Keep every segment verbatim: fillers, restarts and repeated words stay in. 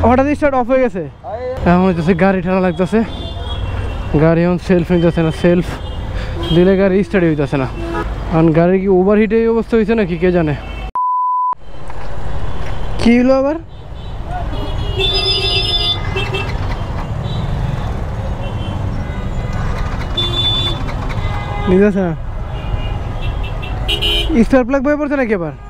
হঠাৎ start of হয়ে গেছে। এখন হচ্ছে গাড়ি ঠান্ডা লাগতেছে, গাড়ি এখন সেলফ নিতেছে না, সেলফ দিলে গাড়ি স্টার্ট হইতেছে না। কারণ গাড়ি কি ওভারহিটে এই অবস্থা হয়েছে নাকি কে জানে। কি হলো আবার? নিতেছে না, স্টার প্লাগ বয়ে পড়ছে নাকি আবার?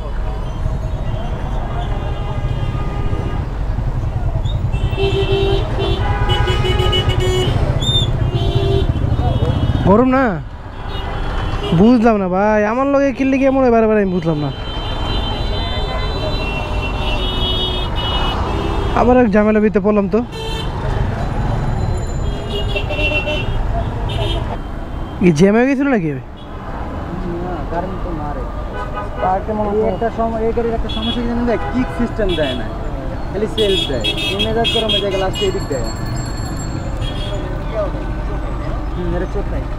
গরম না, বুঝলাম না ভাই, আমার লগে কিনলে কি এমন বারে বারে আমি বুঝলাম না। আবার এক ঝামেলা ভিতরে পড়লাম তো। কি জ্যাম হয়ে গেছিল নাকি? একটা সমস্যা কি জানেন, কিক সিস্টেম দেয় না, খালি সেলফ দেয়। মেজাজ গরম হয়ে যায়, লাস্টে এদিক দেয়। হুম, এটা চোখ নাই।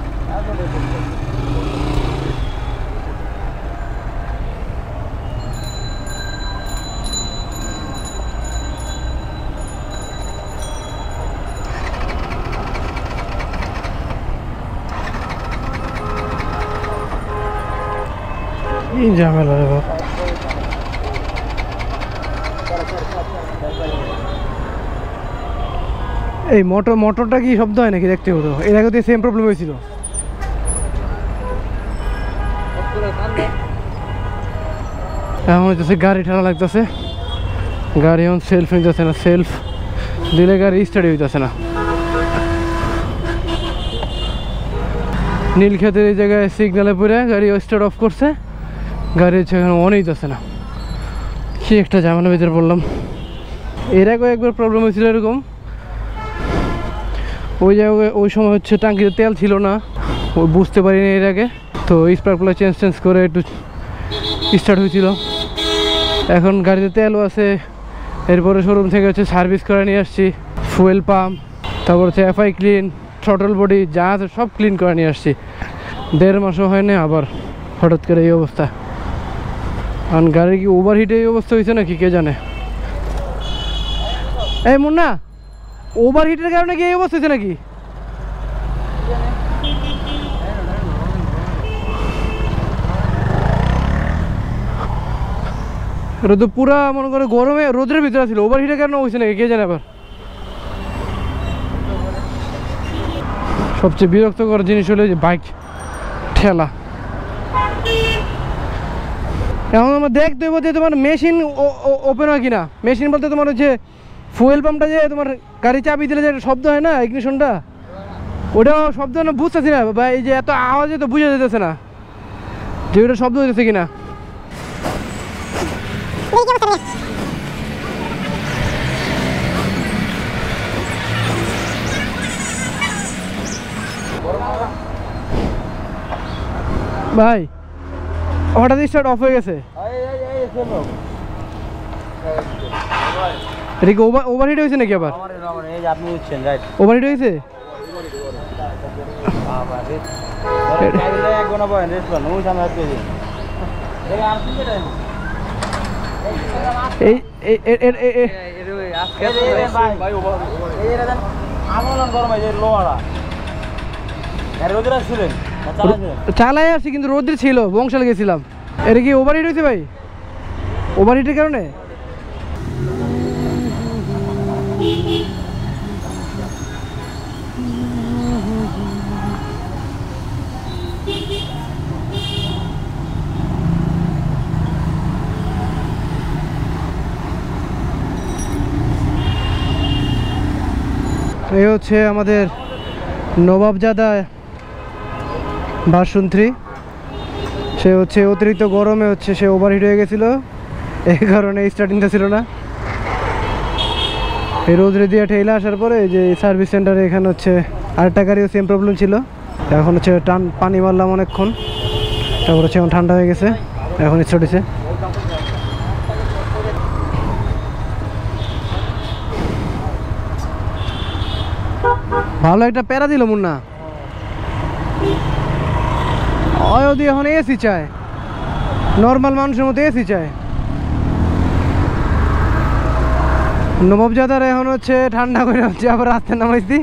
কি ঝামেলা রে বাপ। এই মোটর মোটরটা কি শব্দ হয় নাকি দেখতে হতো? এর আগে তো সেম প্রবলেম হয়েছিল। এখন হচ্ছে গাড়ি ঠান্ডা লাগতেছে, গাড়ি এখন সেলফ নিতেছে না, সেলফ দিলে গাড়ি স্টার্ট হইতেছে না। নীলক্ষেতের এই জায়গায় সিগনালে পড়ে গাড়ি স্টার্ট অফ করছে, গাড়ি হচ্ছে এখন অন হইতেছে না। কি একটা ঝামেলা ভিতরে পড়লাম। এর আগে একবার প্রবলেম হয়েছিল এরকম, ওই জায়গায় ওই সময় হচ্ছে টাঙ্কিতে তেল ছিল না, ওই বুঝতে পারিনি এর আগে, তো স্পার্ক প্লাগ চেঞ্জ চেঞ্জ করে একটু স্টার্ট হয়েছিল। এখন গাড়িতে তেলও আছে, এরপরে শোরুম থেকে হচ্ছে সার্ভিস করে নিয়ে আসছি, ফুয়েল পাম্প, তারপর হচ্ছে এফআই ক্লিন, থ্রটল বডি যা আছে সব ক্লিন করে নিয়ে আসছি। দেড় মাসও হয়নি, আবার হঠাৎ করে এই অবস্থা। কারণ গাড়ি কি ওভারহিটে এই অবস্থা হয়েছে নাকি কে জানে। এই মুন্না, ওভারহিটের কারণে কি এই অবস্থা হয়েছে নাকি? এটা তো পুরা মনে করে গরমে রোদের ভিতরে ছিল, ওভারহিটের কারণে হয়েছে নাকি কে জানে। আবার সবচেয়ে বিরক্তকর জিনিস হলো যে বাইক ঠেলা। এখন আমার দেখতে হবে যে তোমার মেশিন ওপেন হয় কিনা। মেশিন বলতে তোমার হচ্ছে ফুয়েল পাম্পটা যে তোমার গাড়ি চাবি দিলে যে শব্দ হয় না, ইগনিশনটা, ওটাও শব্দ না বুঝতেছি না বা এই যে এত আওয়াজে তো বুঝা যেতেছে না যে ওটা শব্দ হইতেছে কিনা। ভাই হঠাৎ স্টার্ট অফ হয়ে গেছে। এটা কি ওভারহিট হয়েছে নাকি আবার? ওভারহিট হয়েছে? এই চালাই আসছি কিন্তু রোদ্রে ছিল, বংশাল গেছিলাম। এটা কি ওভারহিট হয়েছে ভাই? ওভারহিটের কারণে? এই হচ্ছে আমাদের নবাবজাদা ভার্সন থ্রি। সে হচ্ছে অতিরিক্ত গরমে হচ্ছে সে ওভারহিট হয়ে গেছিলো, এই কারণে স্টার্টিংটা ছিল না। এই রোদ্রে দিয়ে ঠেলে আসার পরে যে সার্ভিস সেন্টারে এখানে হচ্ছে আরেকটা গাড়িও সেম প্রবলেম ছিল। এখন হচ্ছে টান পানি মারলাম অনেকক্ষণ, তারপর হচ্ছে এখন ঠান্ডা হয়ে গেছে, এখন স্টার্ট হয়েছে। ভালো একটা প্যারা দিল মুন্না। অয়দি এখন এসি চায়, নর্মাল মানুষের মতো এসি চায়। নবাবজাদার এখন হচ্ছে ঠান্ডা করে হচ্ছে আবার রাস্তায় নামাইছি।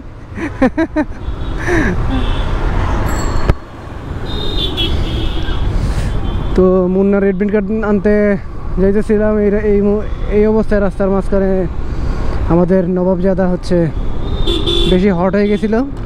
তো মুন্না রেড বিন কার্ড আনতে যাইতেছিলাম, এই এই এই অবস্থায় রাস্তার মাঝখানে আমাদের নবাবজাদা হচ্ছে বেশি হট হয়ে গেছিলো।